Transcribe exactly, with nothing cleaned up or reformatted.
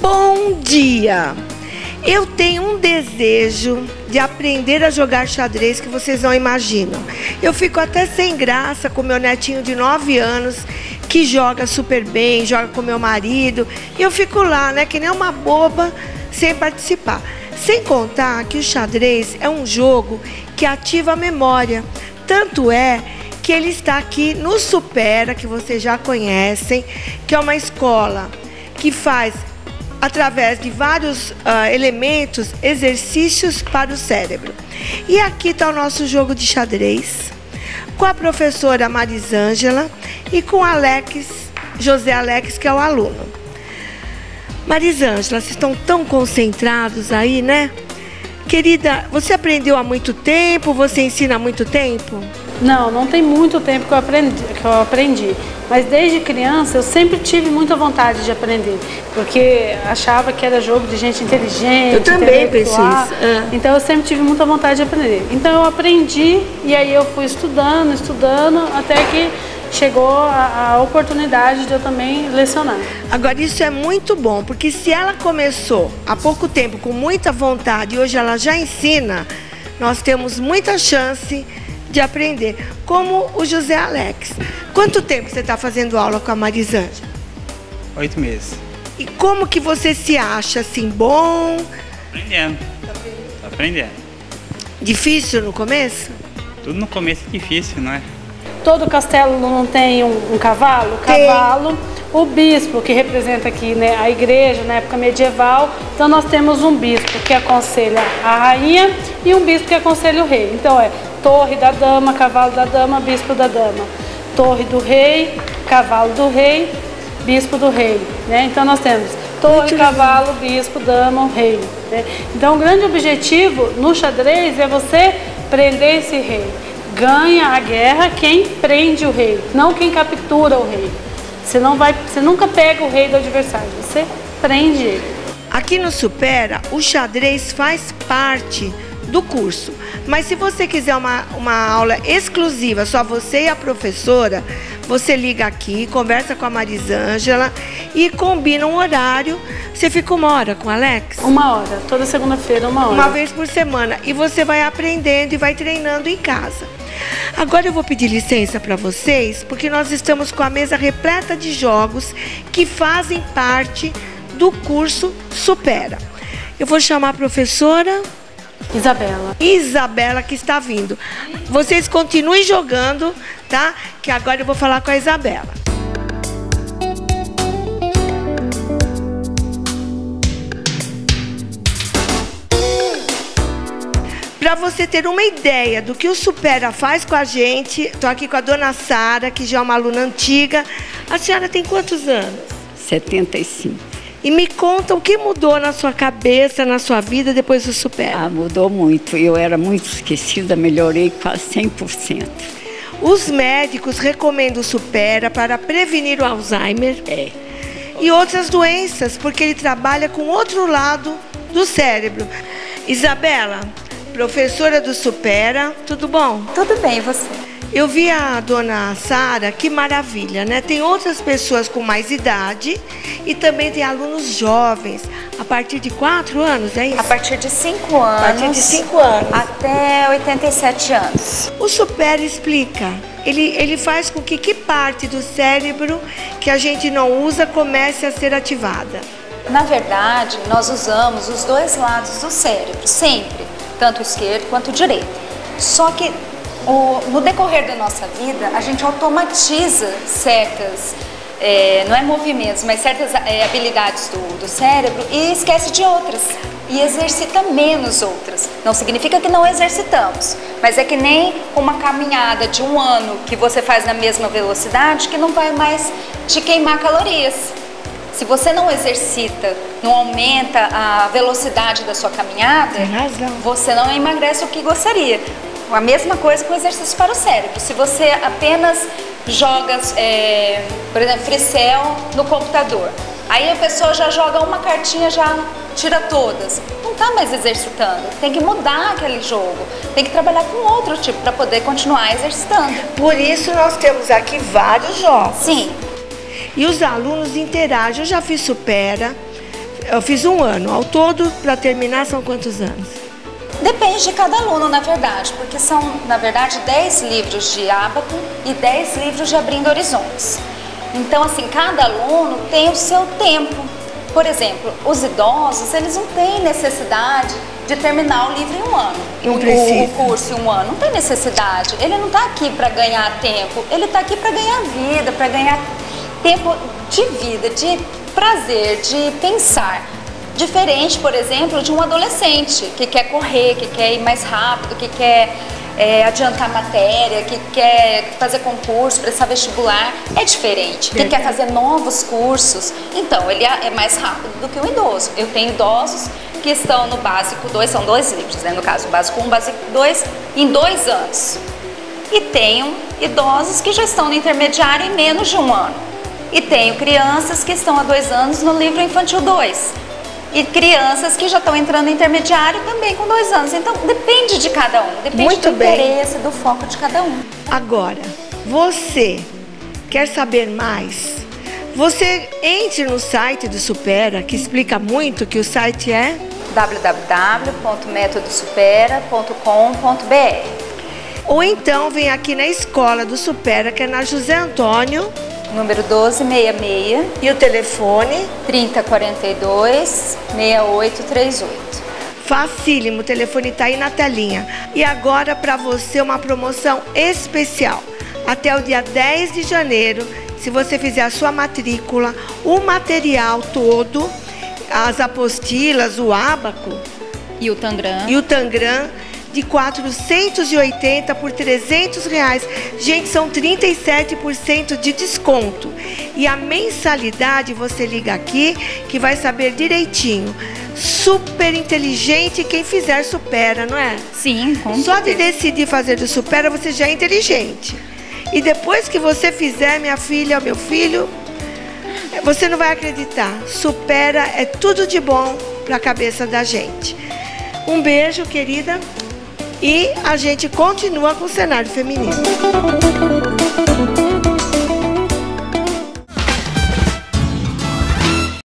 Bom dia! Eu tenho um desejo de aprender a jogar xadrez que vocês não imaginam. Eu fico até sem graça com meu netinho de nove anos, que joga super bem, joga com meu marido. E eu fico lá, né, que nem uma boba, sem participar. Sem contar que o xadrez é um jogo que ativa a memória. Tanto é que ele está aqui no Supera, que vocês já conhecem, que é uma escola que faz, através de vários uh, elementos, exercícios para o cérebro. E aqui está o nosso jogo de xadrez, com a professora Marisângela e com Alex, José Alex, que é o aluno. Marisângela, vocês estão tão concentrados aí, né? Querida, você aprendeu há muito tempo? Você ensina há muito tempo? Não, não tem muito tempo que eu aprendi, que eu aprendi. Mas desde criança eu sempre tive muita vontade de aprender, porque achava que era jogo de gente inteligente. Eu também penso isso. É. Então eu sempre tive muita vontade de aprender. Então eu aprendi e aí eu fui estudando, estudando, até que chegou a, a oportunidade de eu também lecionar. Agora isso é muito bom, porque se ela começou há pouco tempo com muita vontade e hoje ela já ensina, nós temos muita chance de aprender, como o José Alex. Quanto tempo você está fazendo aula com a Marisângela? Oito meses. E como que você se acha, assim, bom? Aprendendo. Tô aprendendo. Difícil no começo? Tudo no começo é difícil, não é? Todo castelo não tem um, um cavalo? Tem. Cavalo, o bispo, que representa aqui, né, a igreja na época medieval. Então nós temos um bispo que aconselha a rainha e um bispo que aconselha o rei. Então é torre da dama, cavalo da dama, bispo da dama. Torre do rei, cavalo do rei, bispo do rei. Né? Então nós temos torre, cavalo, bispo, dama, rei. Né? Então o grande objetivo no xadrez é você prender esse rei. Ganha a guerra quem prende o rei, não quem captura o rei. Você, não vai, você nunca pega o rei do adversário, você prende ele. Aqui no Supera, o xadrez faz parte do curso. Mas se você quiser uma, uma aula exclusiva, só você e a professora, você liga aqui, conversa com a Marisângela e combina um horário. Você fica uma hora com o Alex? Uma hora, toda segunda-feira, uma hora. Uma vez por semana. E você vai aprendendo e vai treinando em casa. Agora eu vou pedir licença para vocês, porque nós estamos com a mesa repleta de jogos que fazem parte do curso Supera. Eu vou chamar a professora Isabela. Isabela, que está vindo. Vocês continuem jogando, tá? Que agora eu vou falar com a Isabela. Para você ter uma ideia do que o Supera faz com a gente, estou aqui com a dona Sara, que já é uma aluna antiga. A senhora tem quantos anos? setenta e cinco. E me conta o que mudou na sua cabeça, na sua vida depois do Supera. Ah, mudou muito. Eu era muito esquecida, melhorei quase cem por cento. Os médicos recomendam o Supera para prevenir o Alzheimer é. e outras doenças, porque ele trabalha com outro lado do cérebro. Isabela, professora do Supera, tudo bom? Tudo bem, e você? Eu vi a dona Sara, que maravilha, né? Tem outras pessoas com mais idade e também tem alunos jovens, a partir de quatro anos, é isso? A partir de cinco anos. A partir de cinco anos. Até oitenta e sete anos. O Supera explica, ele, ele faz com que que parte do cérebro que a gente não usa comece a ser ativada? Na verdade, nós usamos os dois lados do cérebro, sempre, tanto o esquerdo quanto o direito. Só que O, no decorrer da nossa vida, a gente automatiza certas, é, não é movimentos, mas certas é, habilidades do, do cérebro e esquece de outras. E exercita menos outras. Não significa que não exercitamos, mas é que nem uma caminhada de um ano que você faz na mesma velocidade que não vai mais te queimar calorias. Se você não exercita, não aumenta a velocidade da sua caminhada, você não emagrece o que gostaria. A mesma coisa com o exercício para o cérebro. Se você apenas joga, é, por exemplo, free-cell no computador, aí a pessoa já joga uma cartinha, já tira todas. Não está mais exercitando. Tem que mudar aquele jogo. Tem que trabalhar com outro tipo para poder continuar exercitando. Por isso nós temos aqui vários jogos. Sim. E os alunos interagem. Eu já fiz Supera, Eu fiz um ano. Ao todo, para terminar, são quantos anos? Depende de cada aluno, na verdade, porque são, na verdade, dez livros de ábaco e dez livros de Abrindo Horizontes. Então, assim, cada aluno tem o seu tempo. Por exemplo, os idosos, eles não têm necessidade de terminar o livro em um ano. Não precisa. O, o curso em um ano, não tem necessidade. Ele não está aqui para ganhar tempo, ele está aqui para ganhar vida, para ganhar tempo de vida, de prazer, de pensar. Diferente, por exemplo, de um adolescente que quer correr, que quer ir mais rápido, que quer é, adiantar matéria, que quer fazer concurso, prestar vestibular. É diferente, que quer fazer novos cursos. Então, ele é mais rápido do que o idoso. Eu tenho idosos que estão no básico dois, são dois livros, né? No caso, o básico um, básico dois, em dois anos. E tenho idosos que já estão no intermediário em menos de um ano. E tenho crianças que estão há dois anos no livro infantil dois. E crianças que já estão entrando no intermediário também com dois anos. Então, depende de cada um, depende Muito do bem. interesse, do foco de cada um. Agora, você quer saber mais? Você entre no site do Supera, que explica muito, que o site é w w w ponto método supera ponto com ponto b r. Ou então vem aqui na escola do Supera, que é na José Antônio. Número doze sessenta e seis. E o telefone? trinta, quarenta e dois, sessenta e oito trinta e oito. Facílimo, o telefone está aí na telinha. E agora para você uma promoção especial. Até o dia dez de janeiro, se você fizer a sua matrícula, o material todo, as apostilas, o ábaco E o Tangram. e o Tangram, de quatrocentos e oitenta por trezentos reais. Gente, são trinta e sete por cento de desconto. E a mensalidade, você liga aqui, que vai saber direitinho. Super inteligente quem fizer Supera, não é? Sim, com Só de decidir fazer do Supera, você já é inteligente. E depois que você fizer, minha filha, meu filho, você não vai acreditar. Supera é tudo de bom para a cabeça da gente. Um beijo, querida. E a gente continua com o cenário feminino.